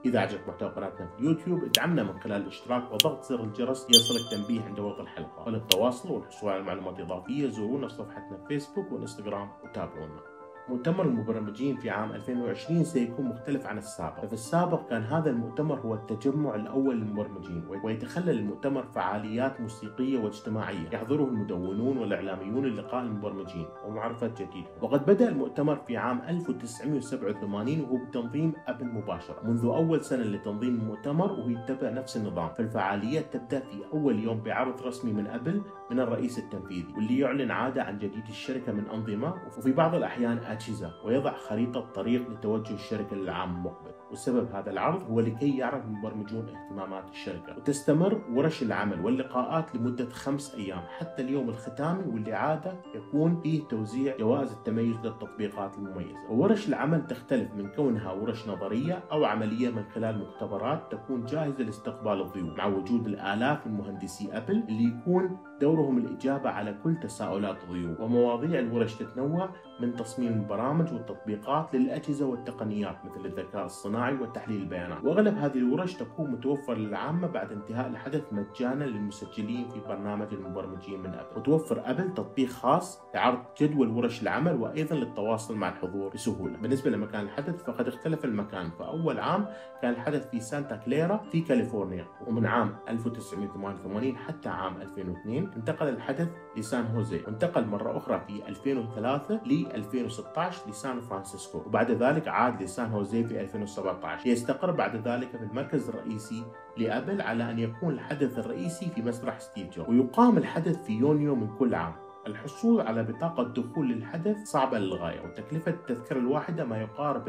إذا عجبك محتوى قناتنا في اليوتيوب ادعمنا من خلال الاشتراك وضغط زر الجرس ليصلك تنبيه عند وضع الحلقة. وللتواصل والحصول على معلومات إضافية زورونا في صفحتنا في فيسبوك وانستغرام وتابعونا. مؤتمر المبرمجين في عام 2020 سيكون مختلف عن السابق. ففي السابق كان هذا المؤتمر هو التجمع الأول للمبرمجين، ويتخلل المؤتمر فعاليات موسيقية واجتماعية يحضره المدونون والإعلاميون للقاء المبرمجين ومعرفة جديدهم. وقد بدأ المؤتمر في عام 1987 وهو بتنظيم أبل مباشرة. منذ أول سنة لتنظيم المؤتمر وهو يتبع نفس النظام، فالفعاليات تبدأ في أول يوم بعرض رسمي من أبل من الرئيس التنفيذي، واللي يعلن عادة عن جديد الشركة من أنظمة وفي بعض الأحيان أجهزة، ويضع خريطة طريق لتوجه الشركة للعام المقبل. وسبب هذا العرض هو لكي يعرف المبرمجون اهتمامات الشركة. وتستمر ورش العمل واللقاءات لمدة 5 أيام حتى اليوم الختامي، واللي عادة يكون فيه توزيع جوائز التميز للتطبيقات المميزة. وورش العمل تختلف من كونها ورش نظرية أو عملية من خلال مختبرات تكون جاهزة لاستقبال الضيوف، مع وجود الآلاف من مهندسي أبل اللي يكون دورهم الإجابة على كل تساؤلات الضيوف. ومواضيع الورش تتنوع من تصميم البرامج والتطبيقات للأجهزة والتقنيات مثل الذكاء الصناعي وتحليل البيانات. وأغلب هذه الورش تكون متوفرة للعامة بعد انتهاء الحدث مجانا للمسجلين في برنامج المبرمجين من أبل. وتوفر أبل تطبيق خاص لعرض جدول ورش العمل وأيضا للتواصل مع الحضور بسهولة. بالنسبة لمكان الحدث فقد اختلف المكان، فأول عام كان الحدث في سانتا كليرا في كاليفورنيا، ومن عام 1988 حتى عام 2002 انتقل الحدث لسان هوزي، وانتقل مرة أخرى في 2003 ل 2016 لسان فرانسيسكو، وبعد ذلك عاد لسان هوزي في 2017 ليستقر بعد ذلك في المركز الرئيسي لأبل، على أن يكون الحدث الرئيسي في مسرح ستيف جوبز. ويقام الحدث في يونيو من كل عام. الحصول على بطاقة دخول للحدث صعبة للغاية، وتكلفة التذكرة الواحدة ما يقارب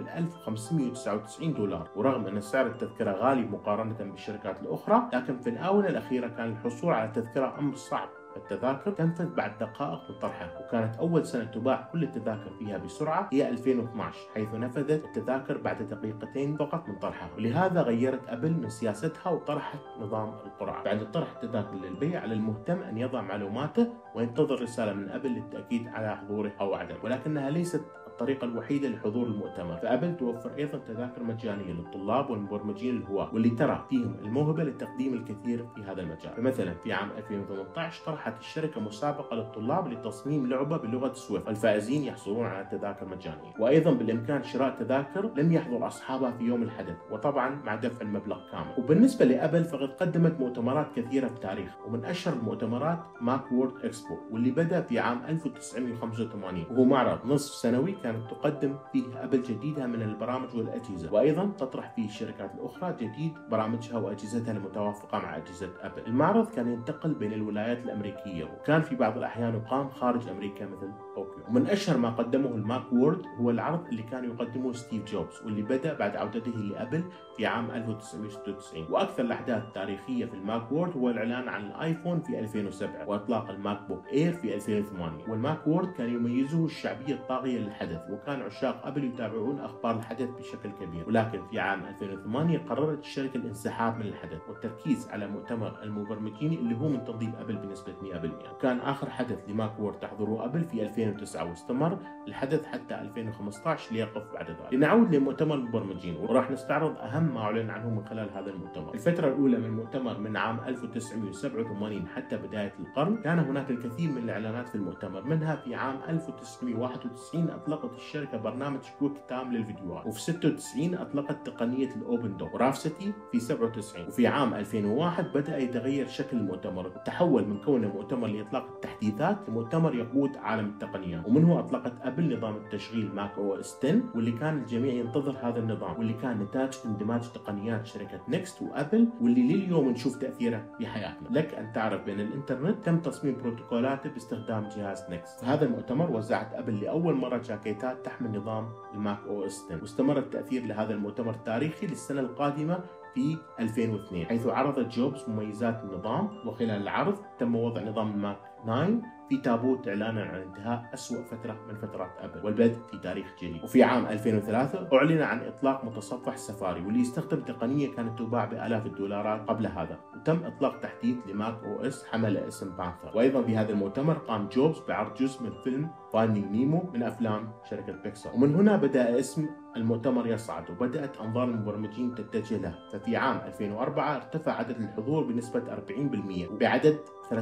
$1599. ورغم أن سعر التذكرة غالي مقارنة بالشركات الأخرى، لكن في الآونة الأخيرة كان الحصول على تذكرة أمر صعب. التذاكر تنفذ بعد دقائق من طرحها، وكانت أول سنة تباع كل التذاكر فيها بسرعة هي 2012، حيث نفذت التذاكر بعد دقيقتين فقط من طرحها. ولهذا غيرت أبل من سياستها وطرحت نظام القرعة. بعد طرح التذاكر للبيع على المهتم أن يضع معلوماته وينتظر رسالة من أبل للتأكيد على حضوره أو عدم، ولكنها ليست الطريقة الوحيدة لحضور المؤتمر. فأبل توفر أيضا تذاكر مجانية للطلاب والمبرمجين الهواة واللي ترى فيهم الموهبة لتقديم الكثير في هذا المجال. فمثلا في عام 2018 طرحت الشركة مسابقة للطلاب لتصميم لعبة بلغة سويفت، والفائزين يحصلون على تذاكر مجانية. وأيضا بالإمكان شراء تذاكر لم يحضر أصحابها في يوم الحدث، وطبعا مع دفع المبلغ كامل. وبالنسبة لأبل فقد قدمت مؤتمرات كثيرة في التاريخ، ومن أشهر المؤتمرات ماك وورد إكسبو، واللي بدأ في عام 1985، وهو معرض نصف سنوي كانت تقدم فيه أبل جديدها من البرامج والأجهزة، وأيضا تطرح فيه الشركات الأخرى جديد برامجها وأجهزتها المتوافقة مع أجهزة أبل. المعرض كان ينتقل بين الولايات الأمريكية، وكان في بعض الأحيان يقام خارج أمريكا مثل طوكيو. ومن أشهر ما قدمه الماك وورد هو العرض اللي كان يقدمه ستيف جوبز، واللي بدأ بعد عودته لأبل في عام 1996. وأكثر الأحداث التاريخية في الماك وورد هو الإعلان عن الآيفون في 2007 وإطلاق الماك بوك إير في 2008. والماك وورد كان يميزه الشعبية الطاغية للحدث، وكان عشاق أبل يتابعون أخبار الحدث بشكل كبير. ولكن في عام 2008 قررت الشركة الانسحاب من الحدث والتركيز على مؤتمر المبرمجين اللي هو من تنظيم أبل بنسبة 100%. وكان آخر حدث لماك وورد تحضره أبل في 2009، واستمر الحدث حتى 2015 ليقف بعد ذلك. لنعود لمؤتمر المبرمجين، وراح نستعرض أهم ما أعلن عنه من خلال هذا المؤتمر. الفترة الأولى من المؤتمر من عام 1987 حتى بداية القرن كان هناك الكثير من الإعلانات في المؤتمر. منها في عام 1991 أطلقت الشركة برنامج كويك تايم للفيديوهات، وفي 96 أطلقت تقنية الأوبن دور، ورافستي في 97. وفي عام 2001 بدأ يتغير شكل المؤتمر، وتحول من كونه مؤتمر لإطلاق التحديثات لمؤتمر يقود عالم التقنيات. ومنه أطلقت أبل نظام التشغيل ماك أو اس 10، واللي كان الجميع ينتظر هذا النظام، واللي كان نتاج اندماج تقنيات شركة نيكست وأبل، واللي لليوم نشوف تأثيره في حياتنا. لك أن تعرف بأن الإنترنت تم تصميم بروتوكولاته باستخدام جهاز نيكست. في هذا المؤتمر وزعت أبل لأول مرة جاكيتات تحمل نظام الماك أو اس 10، واستمر التأثير لهذا المؤتمر التاريخي للسنة القادمة في 2002، حيث عرضت جوبز مميزات النظام. وخلال العرض تم وضع نظام الماك 9 في تابوت إعلانا عن انتهاء أسوأ فترة من فترات أبل والبدء في تاريخ جديد. وفي عام 2003 أعلن عن إطلاق متصفح سفاري، واللي يستخدم تقنية كانت تباع بآلاف الدولارات قبل هذا. وتم إطلاق تحديث لماك أو إس حمل اسم بانثر. وأيضا في هذا المؤتمر قام جوبز بعرض جزء من فيلم فايندينج نيمو من أفلام شركة بيكسار. ومن هنا بدأ اسم المؤتمر يصعد وبدأت أنظار المبرمجين تتجه له. ففي عام 2004 ارتفع عدد الحضور بنسبة 40% وبعدد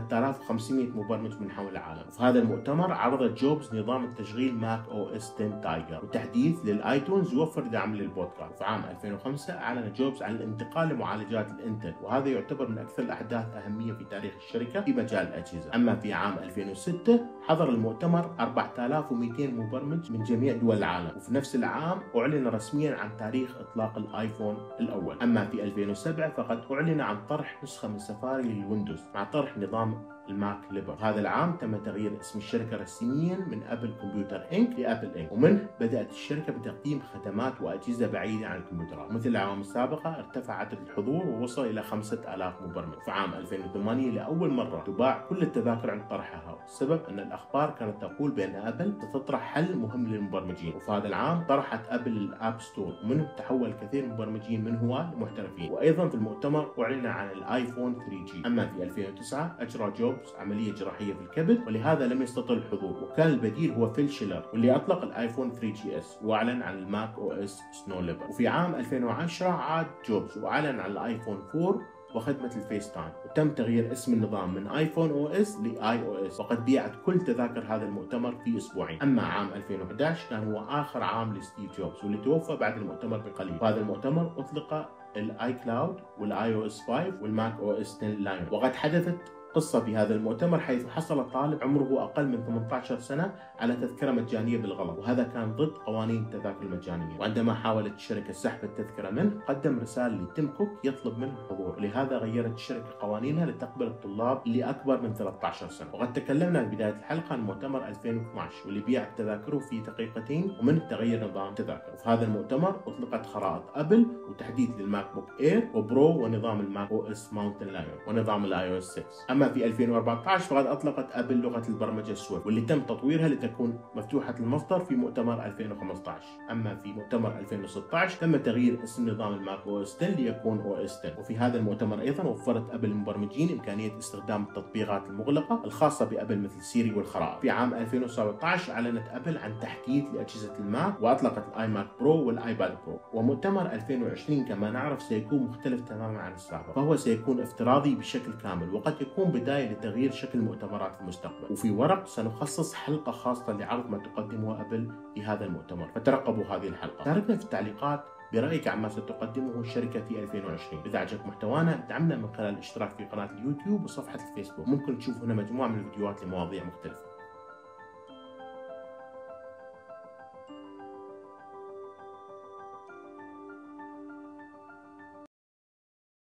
3500 مبرمج من حول العالم. وفي هذا المؤتمر عرض جوبز نظام التشغيل ماك او اس 10 تايجر وتحديث للايتونز يوفر دعم للبودكاست. وفي عام 2005 أعلن جوبز عن الانتقال لمعالجات الانتل، وهذا يعتبر من أكثر الأحداث أهمية في تاريخ الشركة في مجال الأجهزة. أما في عام 2006 حضر المؤتمر 4200 مبرمج من جميع دول العالم، وفي نفس العام أعلن رسميا عن تاريخ إطلاق الآيفون الأول. أما في 2007 فقد أعلن عن طرح نسخة من سفاري للويندوز مع طرح نظام الماك ليبر. هذا العام تم تغيير اسم الشركة رسميا من أبل كمبيوتر إنك لأبل إنك، ومنه بدأت الشركة بتقديم خدمات وأجهزة بعيدة عن الكمبيوترات. مثل الأعوام السابقة ارتفع عدد الحضور ووصل إلى 5000 مبرمج. في عام 2008 لأول مرة تباع كل التذاكر عند طرحها، والسبب أن الأخبار كانت تقول بأن أبل ستطرح حل مهم للمبرمجين. وفي هذا العام طرحت أبل الآب ستور، ومنه تحول كثير من المبرمجين من هواة لمحترفين. وأيضا في المؤتمر أعلن عن الآيفون 3G. أما في 2009 أجرى جوبز عملية جراحية في الكبد، ولهذا لم يستطع الحضور، وكان البديل هو فيل شيلر واللي أطلق الآيفون 3GS وأعلن عن الماك أو إس سنو ليبر. وفي عام 2010 عاد جوبز وأعلن عن الآيفون 4 وخدمة الفيس تايم، وتم تغيير اسم النظام من آيفون او اس لاي او اس، وقد بيعت كل تذاكر هذا المؤتمر في اسبوعين. اما عام 2011 كان هو اخر عام لستيف جوبز واللي توفى بعد المؤتمر بقليل. وهذا المؤتمر اطلق الاي كلاود والاي او اس 5 والماك او اس 10 لاين. وقد حدثت قصة في هذا المؤتمر حيث حصل طالب عمره أقل من 18 سنة على تذكرة مجانية بالغلط، وهذا كان ضد قوانين التذاكر المجانية. وعندما حاولت الشركة سحب التذكرة منه قدم رسالة لتيم كوك يطلب منه الحضور، ولهذا غيرت الشركة قوانينها لتقبل الطلاب اللي أكبر من 13 سنة. وقد تكلمنا في بداية الحلقة عن مؤتمر 2012 واللي بيع تذاكره في دقيقتين ومنه تغير نظام التذاكر. وفي هذا المؤتمر أطلقت خرائط أبل وتحديث للماك بوك إير وبرو ونظام الماك أو إس ماونتن لايون ونظام الاي او اس 6. أما في 2014 فقد أطلقت أبل لغة البرمجة سويفت واللي تم تطويرها لتكون مفتوحة المصدر في مؤتمر 2015. أما في مؤتمر 2016 تم تغيير اسم نظام الماك او اس 10 ليكون او اس 10. وفي هذا المؤتمر أيضا وفرت أبل للمبرمجين إمكانية استخدام التطبيقات المغلقة الخاصة بأبل مثل سيري والخرائط. في عام 2017 أعلنت أبل عن تحديث لأجهزة الماك وأطلقت الآي ماك برو والآيباد برو. ومؤتمر 2020 كما نعرف سيكون مختلف تماما عن السابق، فهو سيكون افتراضي بشكل كامل، وقد يكون بداية لتغيير شكل المؤتمرات في المستقبل. وفي ورق سنخصص حلقة خاصة لعرض ما تقدمه أبل في هذا المؤتمر، فترقبوا هذه الحلقة. شاركنا في التعليقات برأيك عما ستقدمه الشركة في 2020. إذا عجبك محتوانا دعمنا من خلال الاشتراك في قناة اليوتيوب وصفحة الفيسبوك. ممكن تشوف هنا مجموعة من الفيديوهات لمواضيع مختلفة.